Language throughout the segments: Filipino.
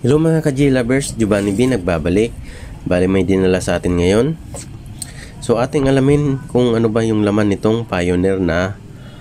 Hello mga ka-J-Lovers, Giovanni B nagbabalik. Bali may dinala sa atin ngayon. So ating alamin kung ano ba yung laman nitong Pioneer na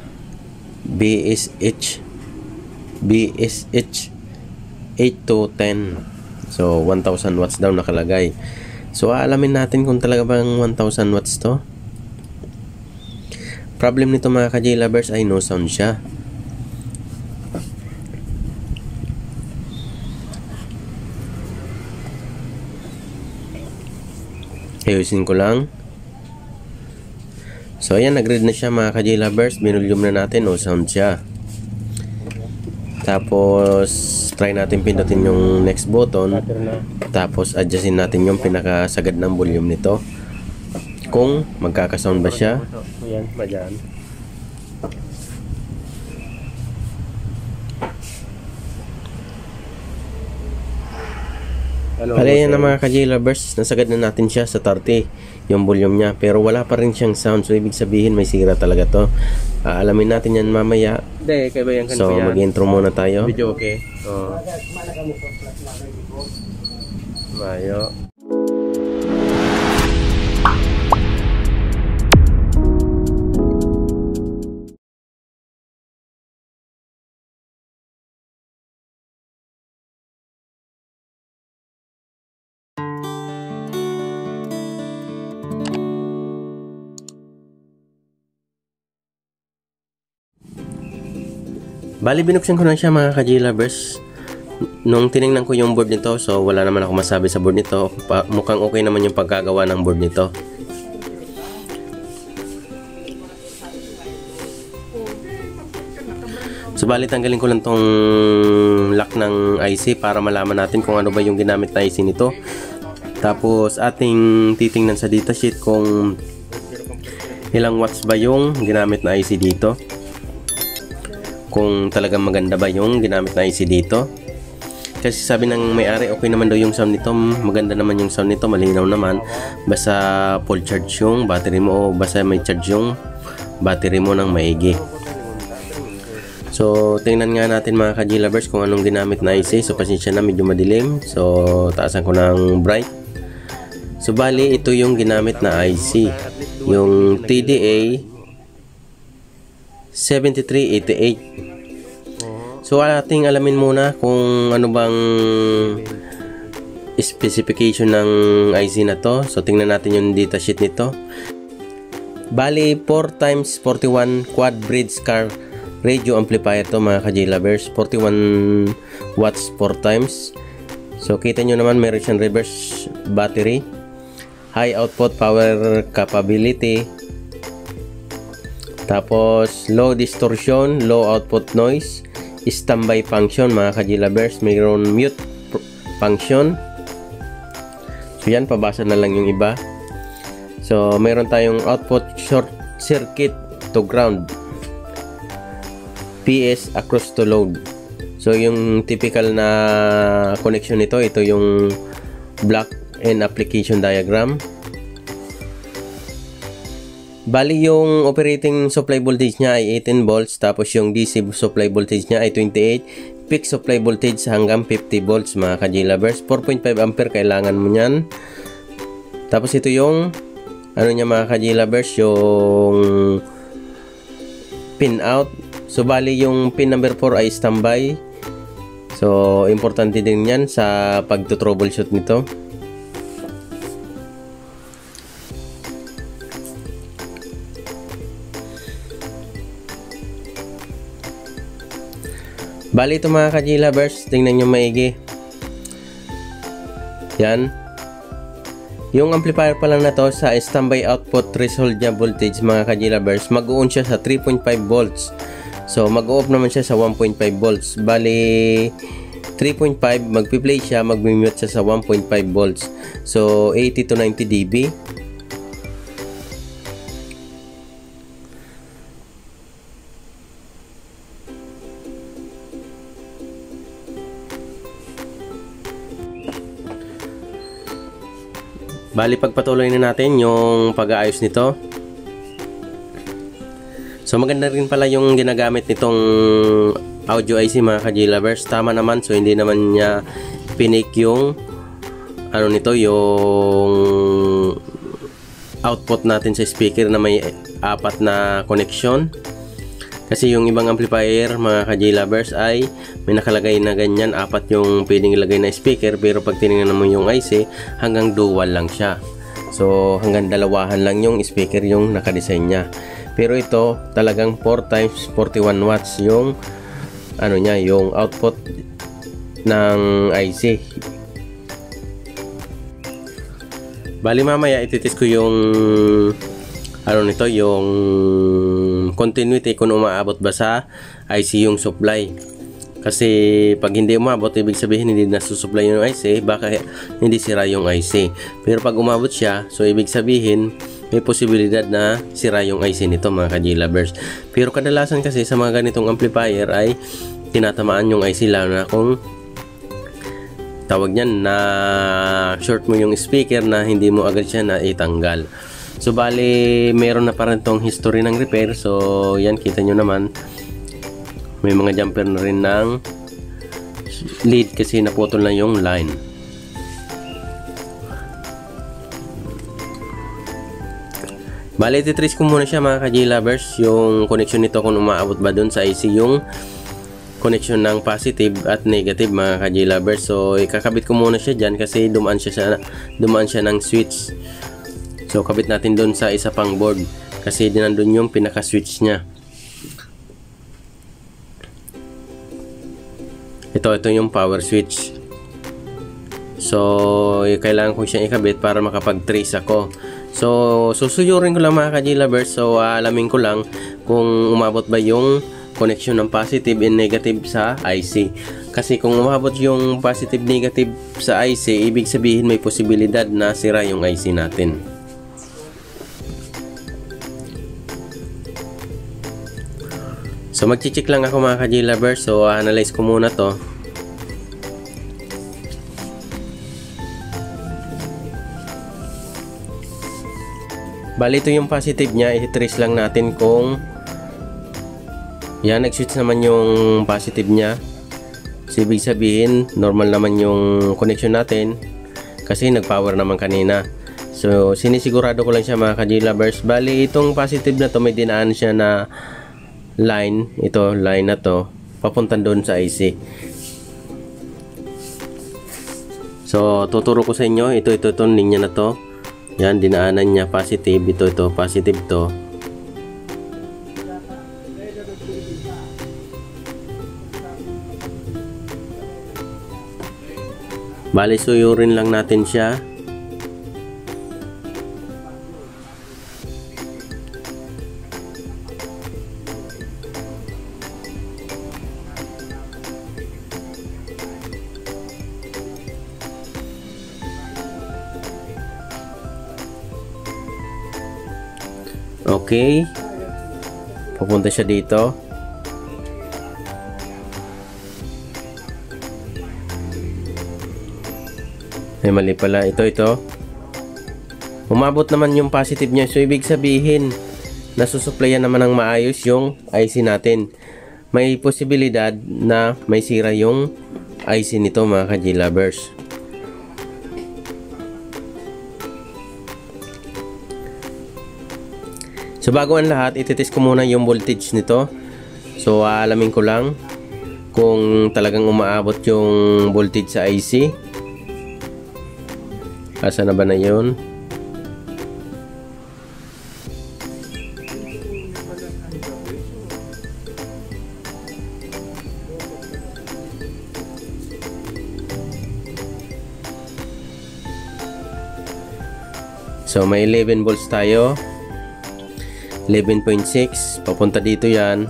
BSH 8210. So 1000 watts daw nakalagay. So aalamin natin kung talaga bang 1000 watts to. Problem nito mga ka-J-Lovers ay no sound siya. Ayusin ko lang. So ayan, nag-read na siya mga ka-J-Lovers. Binulyum na natin, no sound siya. Tapos try natin pindutin yung next button. Tapos adjustin natin yung pinakasagad ng volume nito, kung magkakasound ba siya. Ayan, madyan. Pala yan na mga ka-J-Lovers, nasagad na natin siya sa 30 yung volume niya, pero wala pa rin siyang sound. So ibig sabihin may sira talaga to. Alamin natin yan mamaya. Hindi, kaibayan kan So mag-intro muna tayo. Video okay. Mayo. Bali binuksan ko lang siya mga ka-J-Lovers. Nung tiningnan ko yung board nito, so wala naman ako masabi sa board nito. Mukhang okay naman yung pagkagawa ng board nito. So bali tanggalin ko lang tong lock ng IC para malaman natin kung ano ba yung ginamit na IC nito. Tapos ating titingnan sa datasheet kung ilang watts ba yung ginamit na IC dito, kung talagang maganda ba yung ginamit na IC dito. Kasi sabi ng may-ari okay naman daw yung sound nito, maganda naman yung sound nito, malinaw naman, basta full charge yung battery mo o basta may charge yung battery mo ng maigi. So tingnan nga natin mga ka-J-Lovers kung anong ginamit na IC. So pasensya na, medyo madilim, so taasan ko ng bright. So bali ito yung ginamit na IC, yung TDA 7388. So ating alamin muna kung ano bang specification ng IC na to. So tingnan natin yung datasheet nito. Bali 4x41 quad bridge car radio amplifier to mga ka-J-Lovers, 41 watts 4 times. So kita nyo naman meron siyang reverse battery, high output power capability, tapos low distortion, low output noise, standby function mga ka-J-Lovers, mayroon mute function. So yan, pabasa na lang yung iba. So mayroon tayong output short circuit to ground, PS across to load. So yung typical na connection nito, ito yung block and application diagram. Bali yung operating supply voltage niya ay 18 volts, tapos yung DC supply voltage niya ay 28, peak supply voltage hanggang 50 volts mga ka-J-Lovers. 4.5 ampere kailangan mo niyan. Tapos ito yung ano niya mga ka-J-Lovers, yung pin out. So bali yung pin number 4 ay standby. So importante din yan sa pagto-troubleshoot nito. Bali ito mga ka-J-Lovers, tingnan nyo maigi. Yan. Yung amplifier pa lang na to, sa standby output threshold niya voltage mga ka-J-Lovers, mag-on siya sa 3.5 volts. So mag-off naman siya sa 1.5 volts. Bali 3.5, magpi-play siya, mag-mute siya sa 1.5 volts. So 80 to 90 dB. Bali pagpatuloy na natin yung pag-aayos nito. So maganda rin pala yung ginagamit nitong audio IC mga ka-J-Lovers. Tama naman, so hindi naman niya pinik yung ano nito, yung output natin sa speaker na may 4 na connection. Kasi yung ibang amplifier, mga ka-J-Lovers, ay may nakalagay na ganyan, 4 yung pwedeng ilagay na speaker, pero pag tinignan mo yung IC, hanggang dual lang siya. So hanggang dalawahan lang yung speaker yung nakadesign niya. Pero ito talagang 4 times 41 watts yung ano niya, yung output ng IC. Bali mamaya ititis ko yung ano nito, yung continuity, kung umaabot ba sa IC yung supply. Kasi pag hindi umabot, ibig sabihin hindi nasusupply yung IC, baka hindi sira yung IC. Pero pag umabot siya, so ibig sabihin may posibilidad na sira yung IC nito, mga ka-J-Lovers. Pero kadalasan kasi sa mga ganitong amplifier ay tinatamaan yung IC, lalo na kung tawag niyan na short mo yung speaker na hindi mo agad siya na itanggal. So bali meron na pa rin tong history ng repair. So yan, kita nyo naman may mga jumper na rin ng lead kasi naputol na yung line. Bali titrace ko muna siya, mga ka-J-Lovers, yung connection nito, kung umaabot ba dun sa IC yung connection ng positive at negative, mga ka-J-Lovers. So ikakabit ko muna siya dyan kasi dumaan siya ng switch. So kabit natin doon sa isa pang board kasi dinandun yung pinaka switch niya. Ito yung power switch. So kailangan ko siyang ikabit para makapag-trace ako. So susuyurin ko lang, mga ka-J-Lovers. So alamin ko lang kung umabot ba yung connection ng positive and negative sa IC. Kasi kung umabot yung positive negative sa IC, ibig sabihin may posibilidad na sira yung IC natin. So magchi-check lang ako, mga ka-J-Lovers. So analyze ko muna to. Bali ito yung positive niya, i-trace lang natin kung yan, nag-switch naman yung positive niya. So ibig sabihin normal naman yung connection natin kasi nag-power naman kanina. So sinisigurado ko lang siya, mga ka-J-Lovers. Bali itong positive na to may dinaan siya na line, ito line na to papunta doon sa IC. So tuturo ko sa inyo, ito linya na to, yan, dinaanan niya positive, ito positive to. Bali suyurin lang natin siya. Okay, pupunta siya dito. Ay mali pala, ito umabot naman yung positive niya. So ibig sabihin nasusupplyan naman ng maayos yung IC natin. May posibilidad na may sira yung IC nito, mga ka-J-Lovers. So bago ang lahat, ititest ko muna yung voltage nito. So aalamin ko lang kung talagang umaabot yung voltage sa IC. Asa na ba na yun? So may 11 volts tayo. 11.6 papunta dito yan.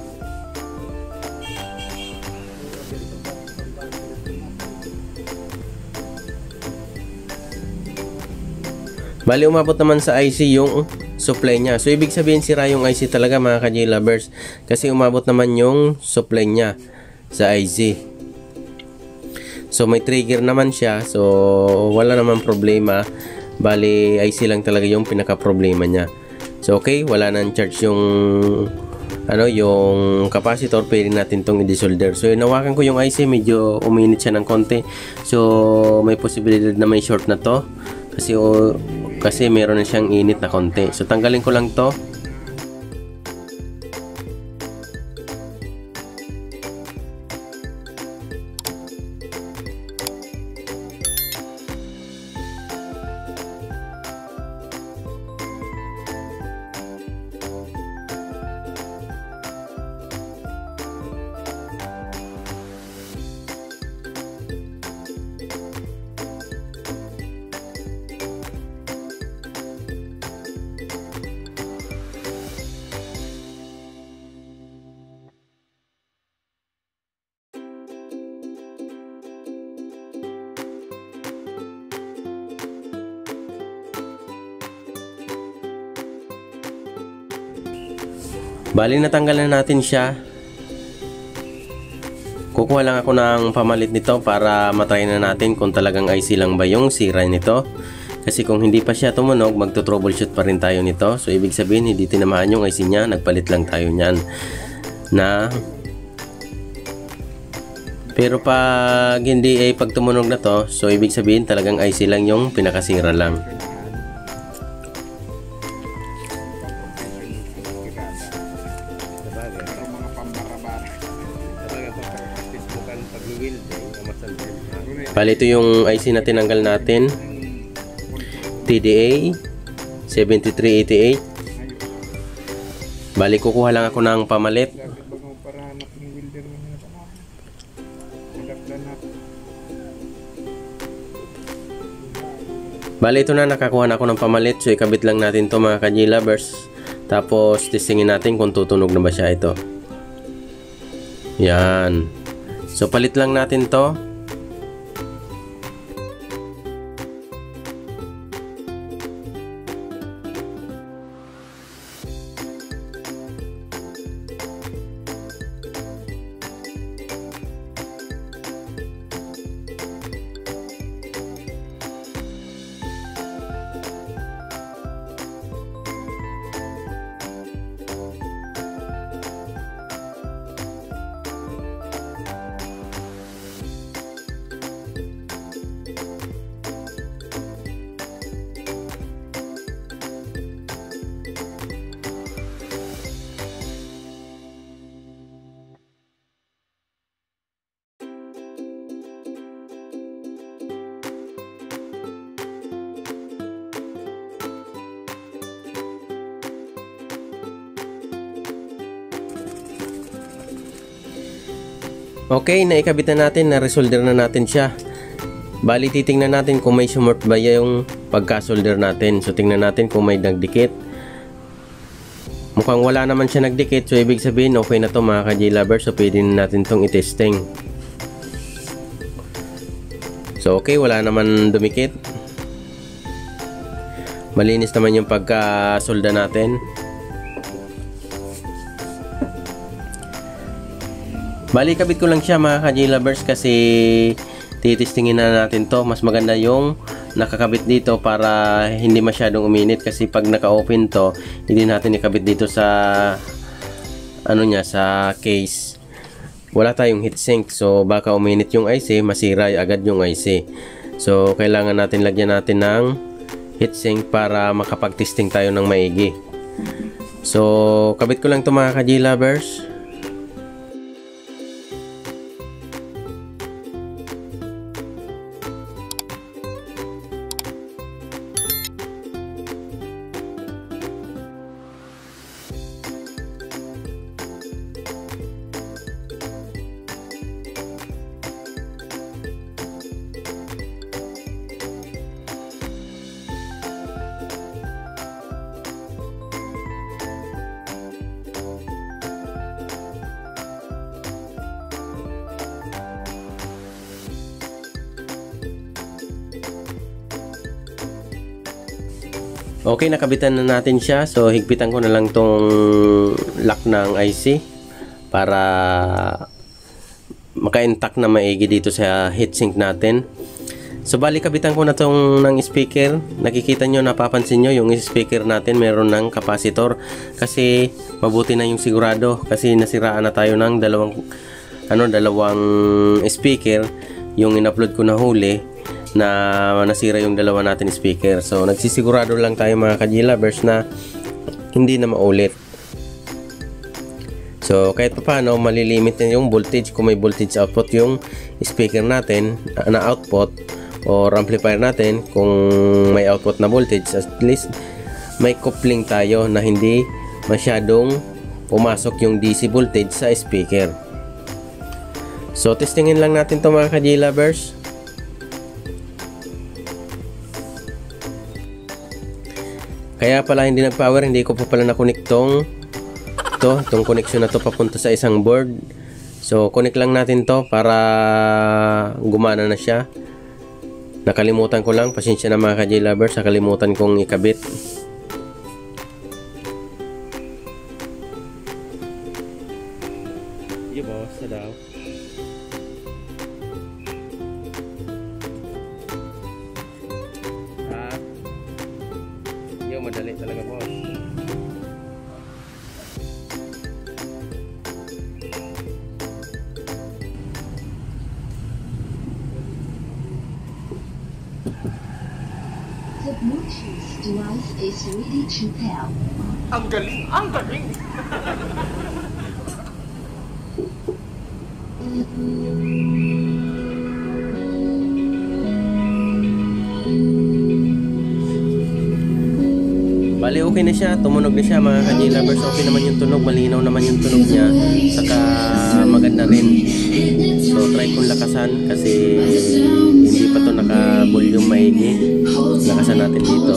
Bali umabot naman sa IC yung supply niya. So ibig sabihin sira yung IC talaga, mga ka-J-Lovers, kasi umabot naman yung supply niya sa IC. So may trigger naman siya, so wala naman problema. Bali IC lang talaga yung pinaka problema niya. So okay, wala nang charge yung yung capacitor, pwede natin tong i-desolder. So inawakan ko yung IC, medyo uminit siya ng konti. So may posibilidad na may short na to kasi meron na siyang init na konti. So tanggalin ko lang to. Bali, natanggal na natin siya. Kukuha lang ako ng pamalit nito para matry na natin kung talagang IC lang ba yung sira nito. Kasi kung hindi pa siya tumunog, magto-troubleshoot pa rin tayo nito. So ibig sabihin hindi tinamaan yung IC niya, nagpalit lang tayo niyan. Pero pag hindi pag tumunog na to, so ibig sabihin talagang IC lang yung pinakasira lang. Bali, ito yung IC na tinanggal natin, TDA 7388. Bali, kukuha lang ako ng pamalit. Bali, ito na, nakakuha na ako ng pamalit. So ikabit lang natin to mga ka-G-Lovers. Tapos testingin natin kung tutunog na ba siya ito. Yan. So palit lang natin to. Okay, naikabit na natin, na-resolder na natin siya. Bali, titingnan natin kung may sumort ba yung pagka-solder natin. So, tingnan natin kung may nagdikit. Mukhang wala naman siya nagdikit. So, ibig sabihin, okay na to mga ka-G-Lovers. So, pwede na natin tong i-testing. So, okay, wala naman dumikit. Malinis naman yung pagka-solda natin. Bali, kabit ko lang siya mga ka-G-Lovers kasi titestingin na natin to. Mas maganda yung nakakabit dito para hindi masyadong uminit kasi pag naka-open to, hindi natin ikabit dito sa sa case. Wala tayong heatsink, so baka uminit yung IC, masira agad yung IC. So kailangan natin lagyan natin ng heatsink para makapag-testing tayo ng maigi. So kabit ko lang to mga ka-G-Lovers. Okay, nakabitan na natin siya. So, higpitan ko na lang tong lock ng IC para maka-intact na maigi dito sa heatsink natin. So bali kabitan ko na tong ng speaker. Nakikita nyo, napapansin nyo yung speaker natin meron ng capacitor. Kasi mabuti na yung sigurado. Kasi nasiraan na tayo ng dalawang speaker. Yung in-upload ko na huli na nasira yung dalawa natin speaker. So nagsisigurado lang tayo mga ka-G-lovers na hindi na maulit. So kahit pa paano malilimit na yung voltage kung may voltage output yung speaker natin na output or amplifier natin. Kung may output na voltage, at least may coupling tayo na hindi masyadong pumasok yung DC voltage sa speaker. So testingin lang natin to mga ka-G-lovers. Kaya pala hindi nag-power, hindi ko pa pala na-connect tong connection na to papunta sa isang board. So connect lang natin to para gumana na siya. Nakalimutan ko lang, pasensya na mga ka-G-lovers, nakalimutan kong ikabit. Yo boss, sa daw. Yo, madali talaga boss. The Bluetooth device is ready to pair. Ang galing! Ang galing! Bali okay na siya, tumunog na siya mga ka-G-lovers. Okay naman yung tunog, malinaw naman yung tunog niya, saka maganda rin. So try kong lakasan kasi hindi pa to naka-volume maigi. Lakasan natin dito.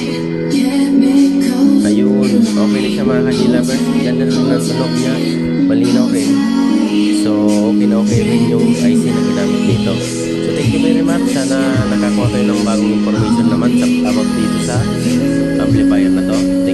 Ayun, okay na siya mga ka-G-lovers. Ganda rin ang tunog niya, malinaw rin. So okay rin yung IC na ginamit dito. So thank you very much. Sana nakakuha kayo ng bagong information naman about dito sa amplifier na to.